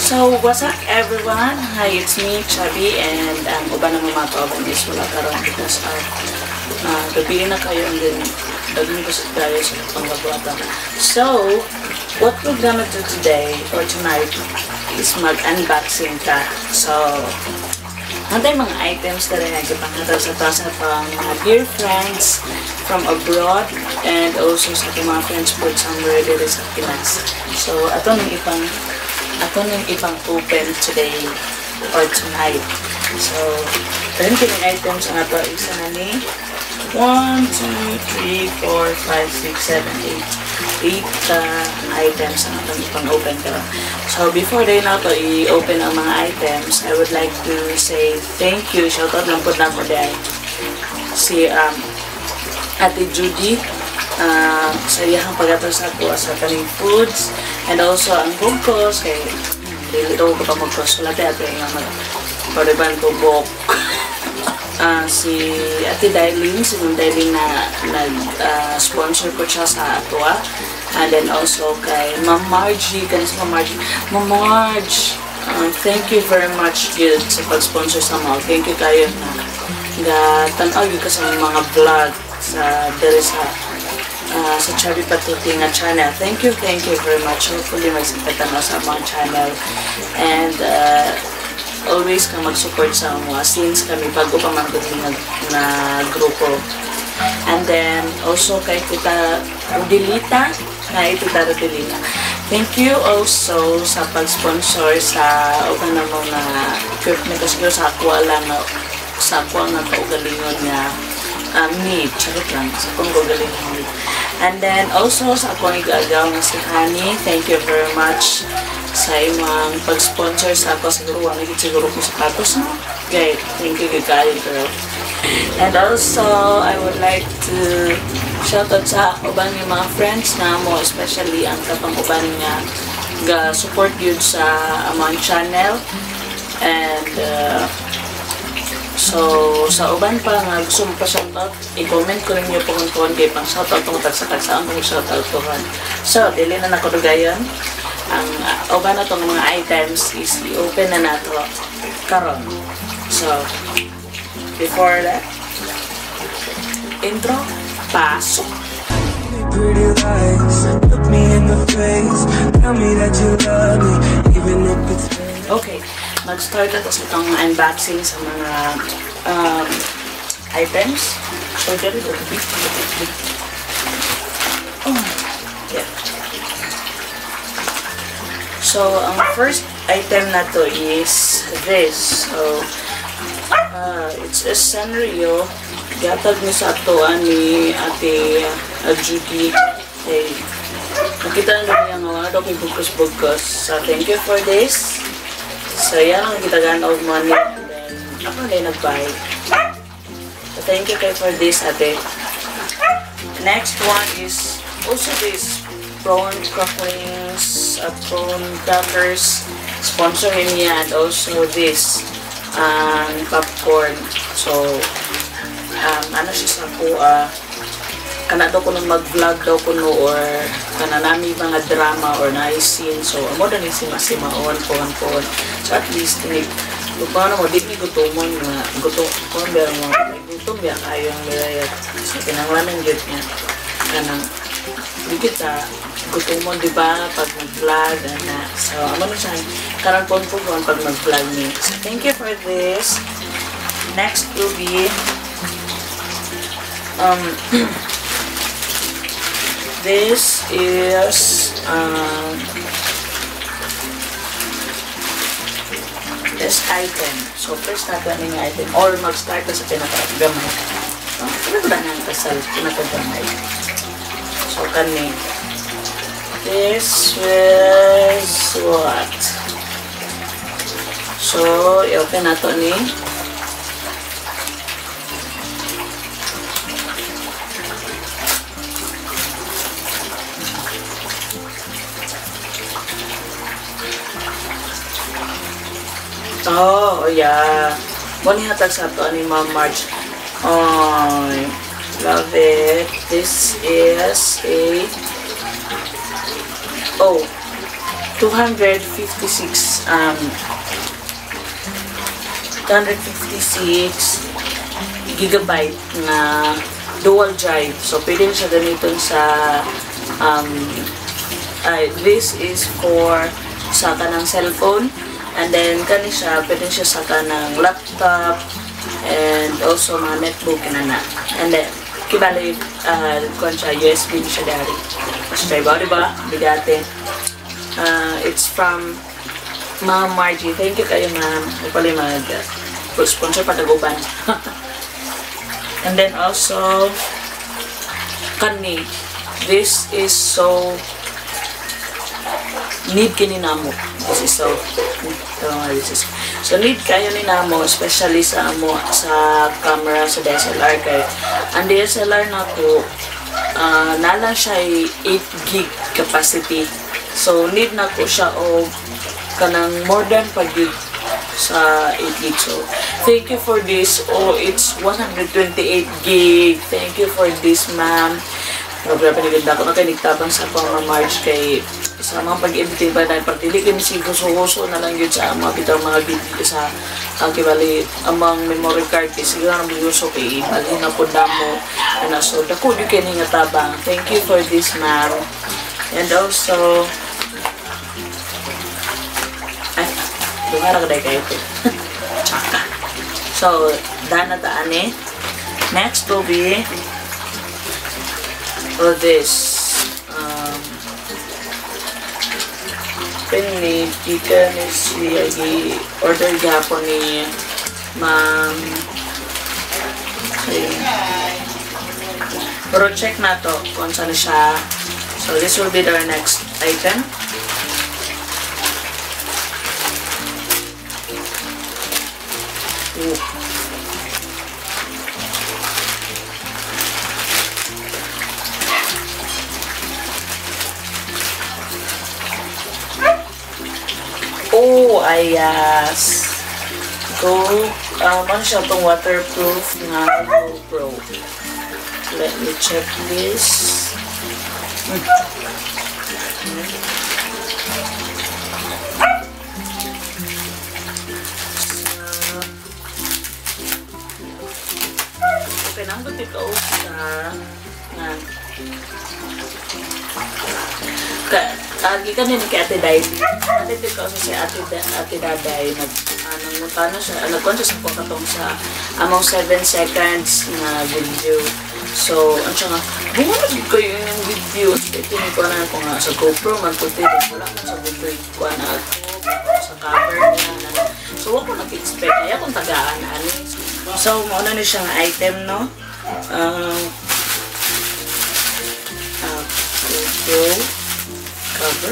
So, what's up everyone? Hi, it's me, Chubby, and uban na mga kauban is wala karon because gabi na kayo and then daging ko sa tayo sa pangbabuatan. So, what we're gonna do today or tonight is mag-unboxing ka. So, nantay mga items na rin nagkipanghatag sa tasa pang mga dear friends from abroad and also sa mga friends po somewhere dito sa Pinas. So, ato nang ipang open today or tonight. So, rin kining items ang ato isa na ni 1, 2, 3, 4, 5, 6, 7, 8 items ang atong ipang open ka. So, before day na to i-open ang mga items, I would like to say thank you. Shoutout lang po na po dahil si Ate Judy sa iyang pag-ato sa ako sa kaning foods and also ang bugkos kay dito ko pa magkasulate at yung mag-pariban ko bok si Ate Dailin, si Ma'am Dailin na nag-sponsor ko siya sa atua and then also kay Ma'am Margie, kanis Ma'am Marge, thank you very much yun sa pag-sponsor sa mall. Thank you kayo na tanaw yun ka sa mga vlog sa dere sa Chubby Patuti nga channel. Thank you very much. Hopefully magsipatan na sa mga channel and always ka mag-support sa mga since kami bago pa man na grupo. And then also kay Tita Rodilita, thank you also sa pag-sponsor sa uban na mga equipment kasi sa aqua lang sa aqua nga kaugalingon nga meat, charot lang, sa akong gagalingon meat. And then also sa akong igagaw na si Honey, thank you very much sa imong pag-sponsor sa ako. Siguro wala siguro ko sapatos no? Okay, thank you kayo girl. And also I would like to shout out sa uban ng mga friends na mo, especially ang kapang uban nga ga-support yun sa among channel and so, sa uban pa nga gusto mo pa shoutout, i-comment ko rin nyo po kung kay pang shoutout kung tagsa-tagsa ang kong shoutout ko ron. So, dili na nakudugayon. Ang uban na itong mga items is i-open na nato karon. So, before that, intro, pasok! Pretty lies, look me in the face, tell me that you love me, even if it's okay, mag-start ako sa itong unboxing sa mga items. So, there is a big. Oh, yeah. So, ang first item na to is this. So, it's a Sanrio. Gatag ni sa atoan ni Ate Judy. Okay. Nakita na niya nga wala daw kay bugkos-bugkos. So, thank you for this. So, yan ang kitagaan of money. And then, ako na nag-buy. So, thank you kayo for this, ate. Next one is also this prawn cracklings, prawn crackers. Sponsorin niya. And also this popcorn. So, ano siya sa po, kana daw ko nung mag-vlog daw ko no or kana nami mga drama or nice scene. So, amo na ni simaon pohon. So, at least, lupa na mo, di ni gutomon nga, gutom biya mo, gutom biya kayong nirayat. So, pinanglanan yun niya, kanang, di kita, gutomon, di ba, pag mag-vlog, na. So, amo na siya, karang pon pag mag-vlog niya. So, thank you for this. Next will be, this is this item. So first natin yung item or mag-start na sa pinakagamay. Ano ba na ang kasal pinakagamay? So kani this is what? So i-open nato ni oh, yeah. Muna hatag sa ito ni Ma'am Marge. Oh, love it. This is a 256 gigabyte na dual drive. So, pwede siya gamitin sa this is for sa kanang cellphone, and then kani siya pwede siya sa kanang laptop and also mga netbook na. And then kibali kung siya USB siya dari. Mas try ba, diba? Bigate. It's from Ma'am Margie. Thank you kayo, ma'am. Pwede mag-sponsor pataguban. And then also, kani. This is so need kini namo. This is so need kayo ni namo, especially sa camera sa DSLR kay ang DSLR nako nalang siya 8 gig capacity. So need nako siya og kanang more than pag-gig sa 8 gig. So thank you for this. It's 128 gig. Thank you for this, ma'am. Grabe piniganda ko na kay nagtabang sa akong March kay sa mga pag-editing pa dahil pagdili kami si guso-guso na lang yun sa mga bitang mga video sa kibali amang memory card kay siguro ang gusto kay balhin na po damo na so dako di kay nga tabang. Thank you for this, ma'am. And also Dungar ka kayo ito. Tsaka. So, dana taan eh. Next will be this. Pinili, chicken is order gapon ni Ma'am. Pero check na to kung saan siya. So, this will be our next item. Oh, ayas. Ano siya itong waterproof na GoPro. Let me check this. Okay, nandun ito sa gikan din kay Ate Day. Ate ko si Ate Daday nagmutana siya. Nag-conscious ako katong sa among 7 seconds na video. So, ang siya nga, bumalik kayo yung video. Ito ni ko na ako nga sa GoPro, magputi. Wala ko sa GoPro ko na ako sa cover niya. So, ako nag-expect. Kaya kung tagaan na ano. So, mauna na siyang item, no? GoPro cover.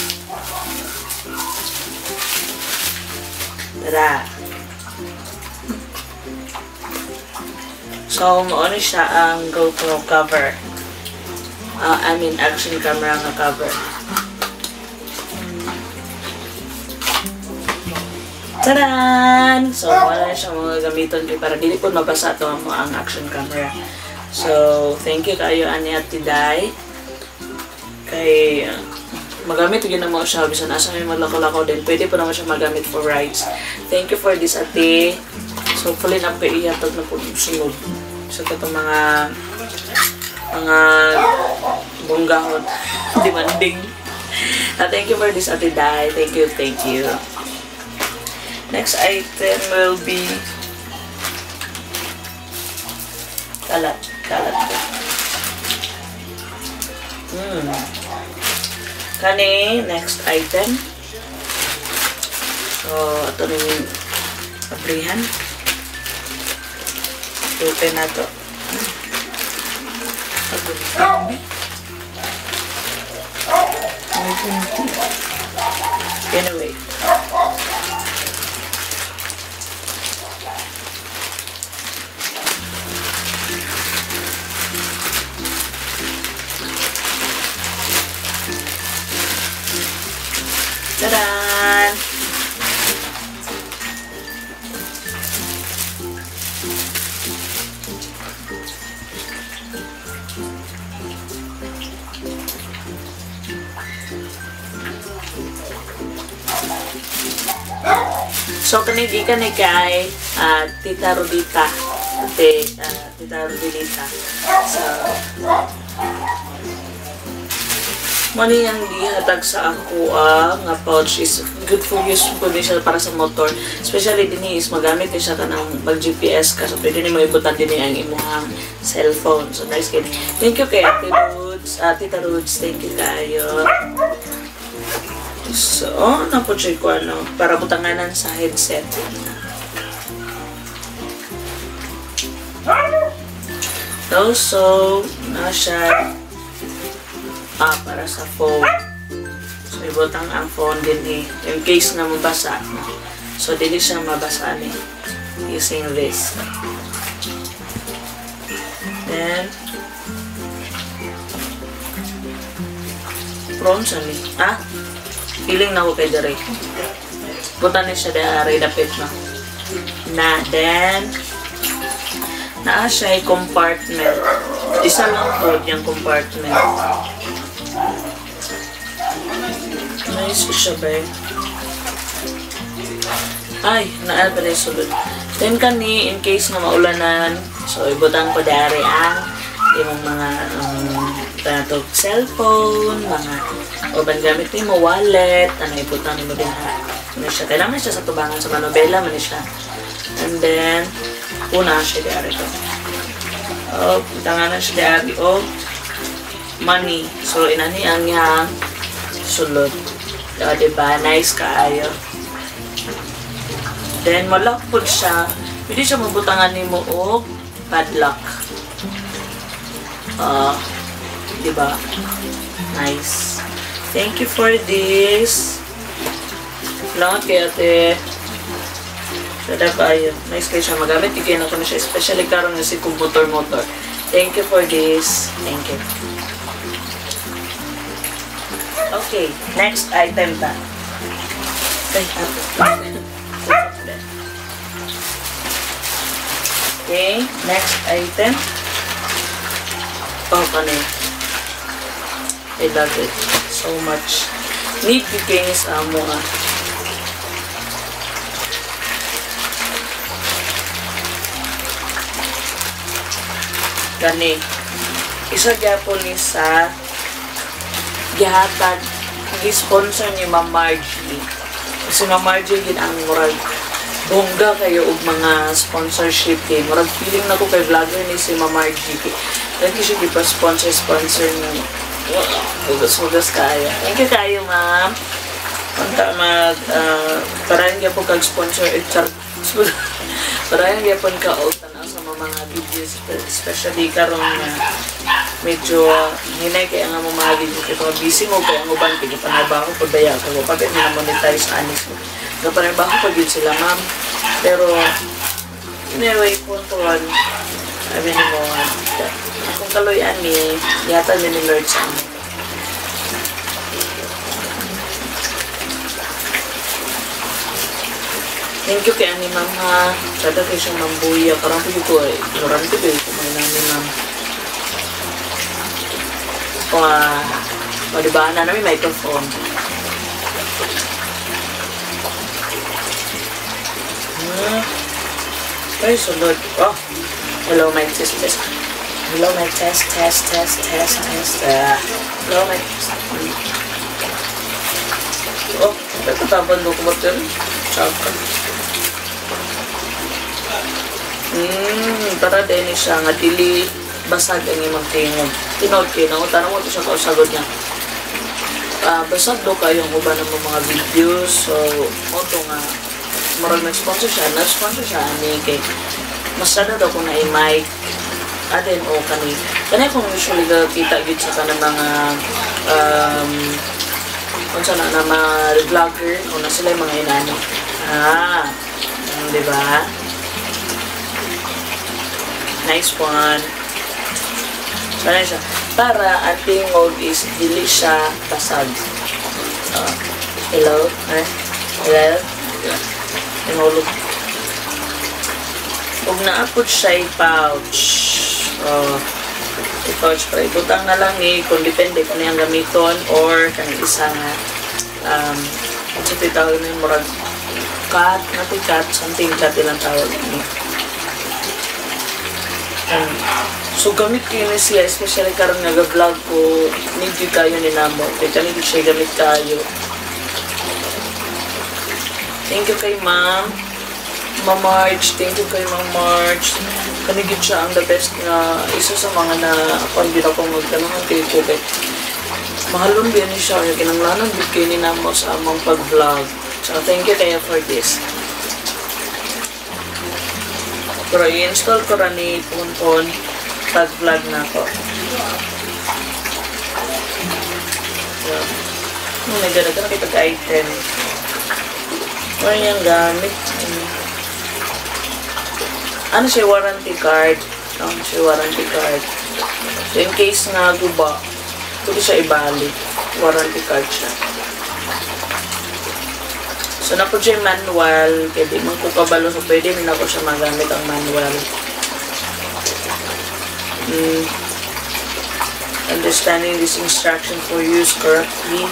Tara. So, mauna siya ang GoPro cover. I mean, action camera nga cover. Tadan! So, wala na siyang mga gamiton para dili po mabasa ito ang action camera. So, thank you kayo, ani Ate Day. Kay magamit yun naman siya, bisan asa may malakaw-lakaw din. Pwede po naman siya magamit for rides. Thank you for this, Ate. So, hopefully na po ihatag na po sunod. So, ito mga bunggahon. Demanding. Thank you for this, Ate Day. Thank you, thank you. Next item will be kalat. Kani, next item. So, ito na yung abrihan. Open na ito. Anyway. Tadaan! So kanigi ni kay Tita Rodita. Tita Rodilita. So money ang gihatag sa ako nga pouch is good for use po din siya para sa motor. Especially din is magamit din siya kanang mag-GPS ka. So pwede ni mo ibutan din ang imuhang cellphone. So nice kid. Thank you kay Ate Roots. Tita Roots, thank you kayo. So, napuchoy ko para butanganan sa headset. So, na siya para sa phone. So, ibutang ang phone din in case na mabasa. So, dili siya mabasa using this. Then, prawns feeling na ko kay Dere. Butan na siya dari dapit na. Then, naa siya compartment. Isa lang po yung compartment. Nice siya ba Ay, naa pa rin sulod. Then kani, in case na maulanan, so ibutan ko dari ang yung mga cellphone, mga uban gamit mo, wallet, ibutan mo din siya. Kailangan siya sa tubangan sa manobela, siya. And then, una siya dari ito. Tanganan siya dari, money. So, inani ang yang sulod. Diba? Nice kaayo. Then, malak po siya. Pwede siya mabutangan ni mo padlock. Diba? Nice. Thank you for this. Salamat kay Ate. Sada kayo. Nice kayo siya magamit. Tigyan ako na siya. Especially karon na si computer motor. Thank you for this. Thank you. Okay. Next item ta. Okay. Next item. Kanay. I love it so much. Need bigay sa amo Gani. Isa gyapon ni sa gihatag gi-sponsor ni Ma'am Margie. Kasi Ma'am Margie gid ang murag bongga kayo og mga sponsorship kay murag feeling nako kay vlogger ni si Ma'am Margie. Thank you siya sponsor ni Hugas kayo. Thank you kayo, ma'am. Punta parayan niya po kag-sponsor parayan niya po ka-ultan sa mga videos, especially karon na medyo hinay kaya nga mga videos kaya busy mo kaya ang uban kaya panabaho pagdaya ko pagkat nila-monetize anis mo panabaho pag yun sila, ma'am. Pero anyway, puntuan mo kung kaloyan yata ni Lord sa amin. Thank you kay ani ma'am ha. Sada kayo siyang mambuya. Karang po ko ignorante kayo kumay namin ma'am. Diba na namin microphone. Ay, sunod. Hello, mic test. Hello, mic test. Hello, mic test. Nagkataban mo ko ba ito? Tsaka. Para din siya nga dili basag ang imong tingog. Tinod kayo na. Tanong mo ito siya kausagod niya. Basag do kayo ang uban ng mga videos. So, ito nga. Marag nag-sponsor siya. Nag-sponsor siya. Kay masada daw kung na-mic. Aden o kani. Kani kung usually kita gid sa kanang mga kung saan na mga vlogger o na sila yung mga inano. Diba? Nice one. Sana siya. Para ang tingog is dili siya basag. Hello? Hello? Tinulog. Huwag naapot siya i-pouch. I-pouch pa. Ibutang na lang kung depende kung niyang gamiton or kang isa nga sa titawag na yung murag cat, not cat, something cat ilang tawag ni. So gamit ko yun siya, especially karon nga vlog ko, need yun kayo ni Namo. Kaya kami siya gamit kayo. Thank you kay Ma'am March. Thank you kay Ma'am March. Kanigit siya ang the best nga isa sa mga na pagdito ko magtanong kay ko kay mahalon biyan ni siya yung kinanglanan bigay ni Namo sa among pag-vlog. So thank you kaya for this. Pero i-install ko rin ni Ponpon pag-vlog na ako. So, nagdadagan na kayo pag-item. Ano yung gamit? Ano siya, warranty card? Ano siya, warranty card? So, in case nga guba, pwede siya ibalik. Warranty card siya. So, na po siya manual. Kaya di man ko kabalo. So, pwede min ako siya magamit ang manual. Understanding this instruction for use correctly.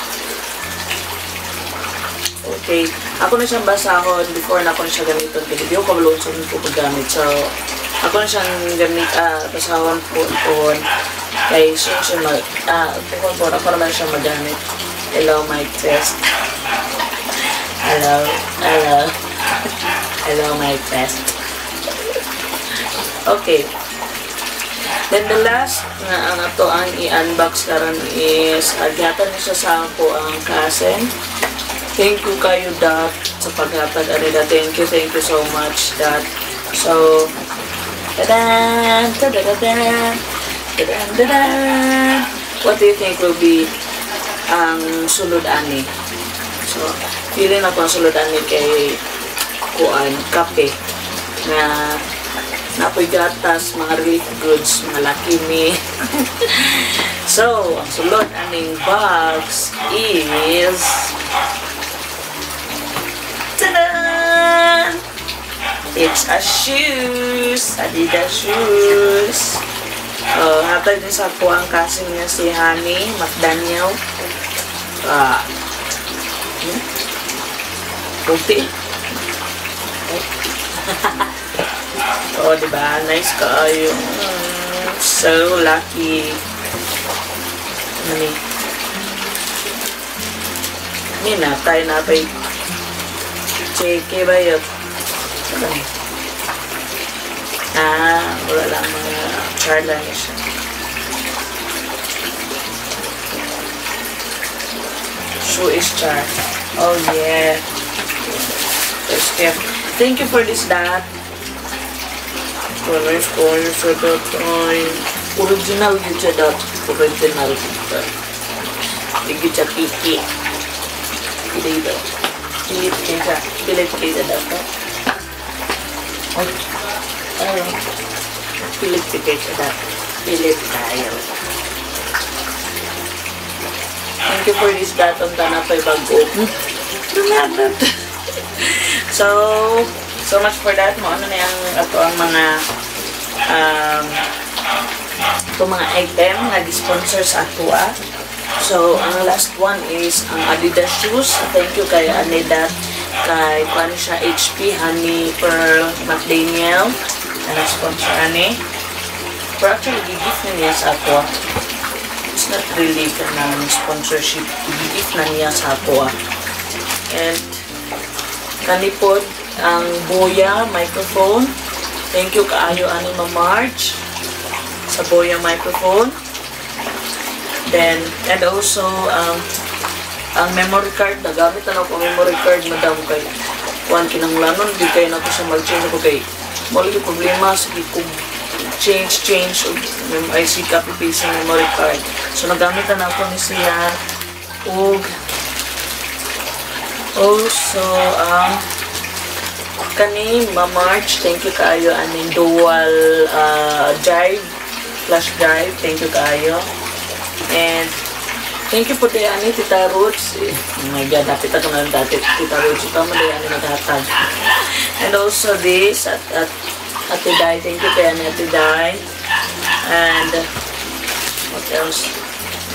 Okay. Ako na siyang basahon before na ako na siya gamiton. Kaya di ko kabalo sa ko paggamit. So, ako na siyang gamit, basahon po. Kaya siya mag, ako naman siya magamit. Hello, mic test. Hello, mic test. Okay. Then the last nga ang ato ang i-unbox karon is agyatan ni siya sa ako ang kasen. Thank you kayo Dot sa paghatag anida. Thank you so much Dot. So tadan, tadan, tadan, tadan. What do you think will be ang sulod ani? So pili na ko ang sulod ani kay kuan kape na napoy gatas, mga relief goods, mga Lucky Me. So, ang sulod aning box is ta-da! It's a shoes! Adidas shoes! So, hatag din sa po ang kasing niya si Honey McDaniel. Puti. Oh, diba? Nice kayo. So lucky. Ini natay Cheke ba yun? Wala lang mga char lang siya. Shoe is char. Oh yeah. Thank you for this Dad. Nice coin for that time. Original yun siya Dad. Original yun siya. Hindi siya piki. Pilit daw. Pilit siya. Pilit siya Dad. Ayun. Pilit siya Dad. Pilit tayo. Thank you for this Dad. Ang tanapay bago. So much for that. Ano na yung ato ang mga mga item na di-sponsor sa ato. So, ang last one is ang Adidas shoes. Thank you kay Aneda, kay paano siya HP, Honey Pearl McDaniel na nag-sponsor ani. Pero actually, gigif na niya sa ato. It's not really ng sponsorship. Gigif na niya sa ato. And kanipod ang Boya microphone. Thank you kaayo ani Ma'am March sa Boya microphone. Then, and also ang memory card, nagamit na ako memory card madam kay kuan kinanglanon di kay na ko siya mag-change ko kay mali yung problema sa kung change IC copy paste ng memory card. So nagamit na ako ni siya ug also kani March, thank you kaayo aning dual drive, flash drive, thank you kaayo. And thank you po tayo ani Tita Roots. Oh my God, napita ko na lang dati Tita Roots. Ito mo tayo ani naghatag. And also this at Ate Dai, thank you kay ani Ate Dai. And what else?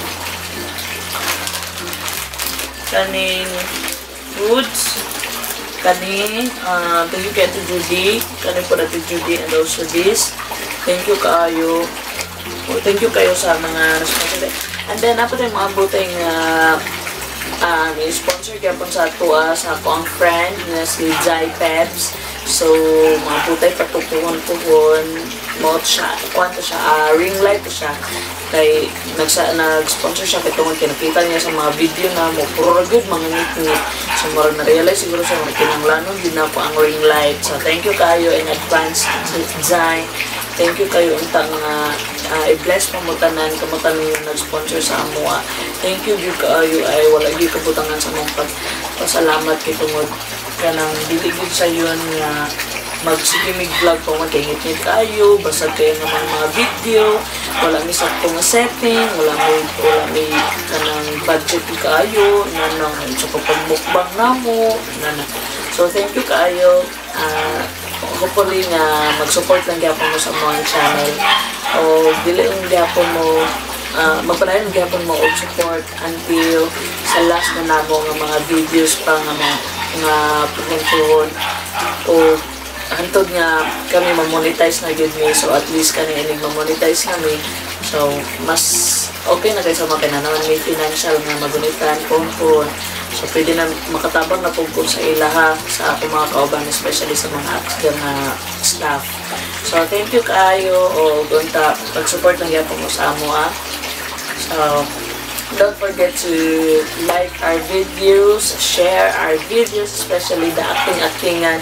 Kaning Roots. Kani, thank you kay Ate Judy. Kani po Ate Judy and also this. Thank you kayo. Thank you kayo sa mga responsible. And then, apo tayo mga butay nga may sponsor kaya po sa ato sa akong friend na si Jai Peps. So, mga butay patutuhon-tuhon. Mouth siya. Kwanta siya. Ring light siya. Kay nag-sponsor siya kay tungod kinakita niya sa mga video na mo puro good mga ngit-ngit. So mura na-realize siguro siya mga kinanglanon din na po ang ring light. So thank you kayo in advance Zai. Thank you kayo untang i-bless pamutanan kamutanan yung nag-sponsor sa amuha. Thank you kayo ay wala gyud kabutangan sa mong pasalamat kay tungod kanang dili gyud sa yun nga magsigimig vlog po magkingit-ngit kayo, basta kayo naman mga video, wala may sakto nga setting, wala may kanang budget kayo, nanang sa pagmukbang na mo, nanang. So, thank you kayo. Hopefully nga mag-support lang gyapon mo sa mga channel. O, dili yung gyapon mo, magpalayan yung gyapon mo og support until sa last na namo nga mga videos pa nga mga pumuntuhon o hantod nga kami mamonetize na yun mi, so at least kami inig mamonetize kami, so mas okay na kayo sa mga naman may financial nga magunitan kumpun, so pwede na makatabang na kumpun sa ilaha sa ako mga kauban, especially sa mga staff. So thank you kaayo o gunta pag-support ng yapon mo sa amo so don't forget to like our videos, share our videos, especially the acting-actingan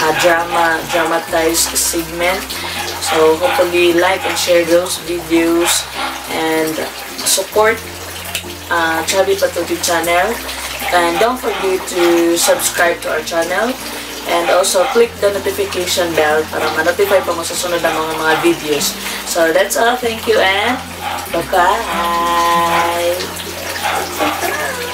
dramatized segment. So hopefully like and share those videos and support Chubby Patuti channel, and don't forget to subscribe to our channel and also click the notification bell para ma-notify pa mo sa sunod ng mga videos. So that's all. Thank you and bye-bye.